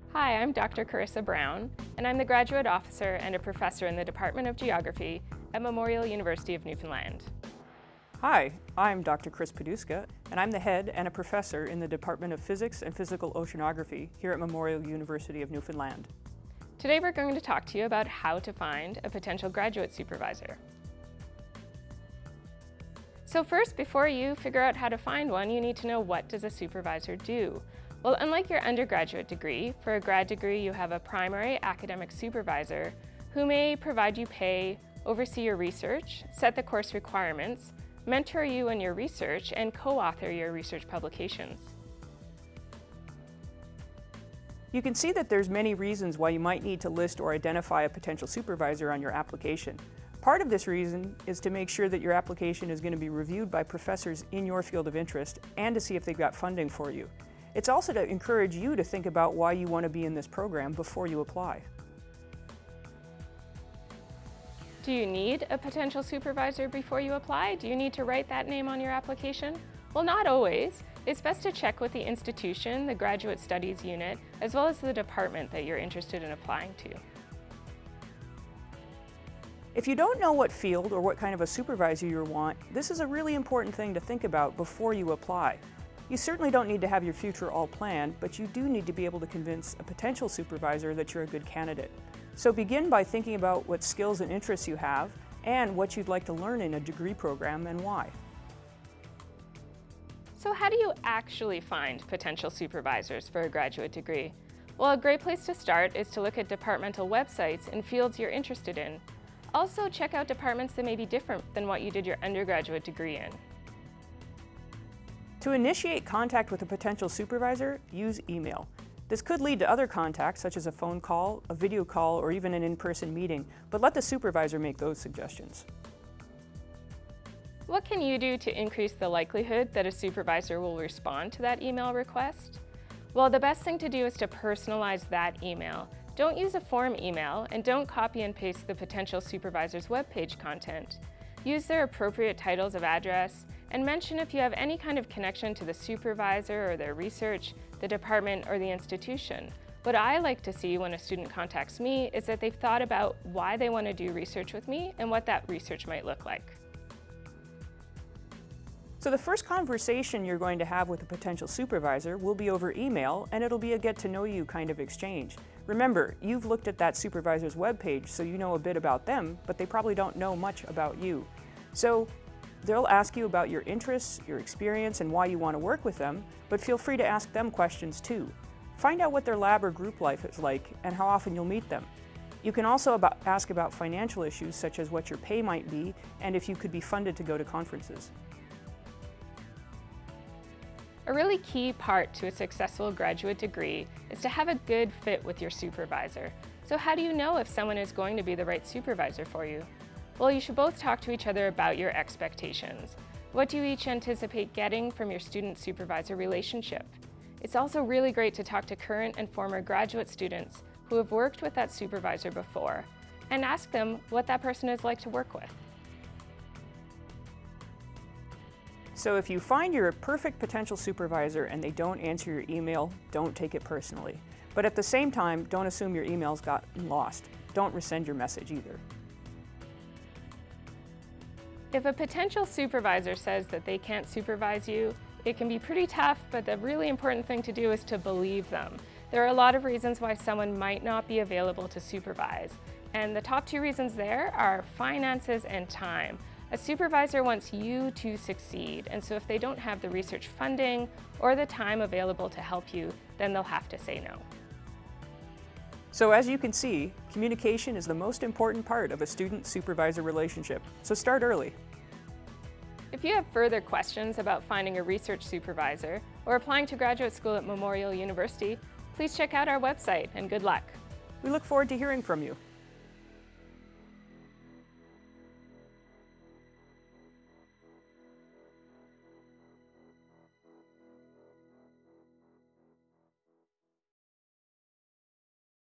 Hi, I'm Dr. Carissa Brown, and I'm the Graduate Officer and a Professor in the Department of Geography at Memorial University of Newfoundland. Hi, I'm Dr. Chris Paduska, and I'm the Head and a Professor in the Department of Physics and Physical Oceanography here at Memorial University of Newfoundland. Today we're going to talk to you about how to find a potential graduate supervisor. So first, before you figure out how to find one, you need to know, what does a supervisor do? Well, unlike your undergraduate degree, for a grad degree you have a primary academic supervisor who may provide you pay, oversee your research, set the course requirements, mentor you in your research, and co-author your research publications. You can see that there's many reasons why you might need to list or identify a potential supervisor on your application. Part of this reason is to make sure that your application is going to be reviewed by professors in your field of interest and to see if they've got funding for you. It's also to encourage you to think about why you want to be in this program before you apply. Do you need a potential supervisor before you apply? Do you need to write that name on your application? Well, not always. It's best to check with the institution, the Graduate Studies unit, as well as the department that you're interested in applying to. If you don't know what field or what kind of a supervisor you want, this is a really important thing to think about before you apply. You certainly don't need to have your future all planned, but you do need to be able to convince a potential supervisor that you're a good candidate. So begin by thinking about what skills and interests you have and what you'd like to learn in a degree program and why. So how do you actually find potential supervisors for a graduate degree? Well, a great place to start is to look at departmental websites in fields you're interested in. Also, check out departments that may be different than what you did your undergraduate degree in. To initiate contact with a potential supervisor, use email. This could lead to other contacts, such as a phone call, a video call, or even an in-person meeting, but let the supervisor make those suggestions. What can you do to increase the likelihood that a supervisor will respond to that email request? Well, the best thing to do is to personalize that email. Don't use a form email, and don't copy and paste the potential supervisor's webpage content. Use their appropriate titles of address, and mention if you have any kind of connection to the supervisor or their research, the department, or the institution. What I like to see when a student contacts me is that they've thought about why they want to do research with me and what that research might look like. So the first conversation you're going to have with a potential supervisor will be over email, and it'll be a get-to-know-you kind of exchange. Remember, you've looked at that supervisor's webpage, so you know a bit about them, but they probably don't know much about you. So they'll ask you about your interests, your experience, and why you want to work with them, but feel free to ask them questions too. Find out what their lab or group life is like and how often you'll meet them. You can also ask about financial issues, such as what your pay might be and if you could be funded to go to conferences. A really key part to a successful graduate degree is to have a good fit with your supervisor. So how do you know if someone is going to be the right supervisor for you? Well, you should both talk to each other about your expectations. What do you each anticipate getting from your student-supervisor relationship? It's also really great to talk to current and former graduate students who have worked with that supervisor before and ask them what that person is like to work with. So if you find you're a perfect potential supervisor and they don't answer your email, don't take it personally. But at the same time, don't assume your email's gotten lost. Don't resend your message either. If a potential supervisor says that they can't supervise you, it can be pretty tough, but the really important thing to do is to believe them. There are a lot of reasons why someone might not be available to supervise, and the top two reasons there are finances and time. A supervisor wants you to succeed, and so if they don't have the research funding or the time available to help you, then they'll have to say no. So as you can see, communication is the most important part of a student-supervisor relationship, so start early. If you have further questions about finding a research supervisor or applying to graduate school at Memorial University, please check out our website, and good luck. We look forward to hearing from you.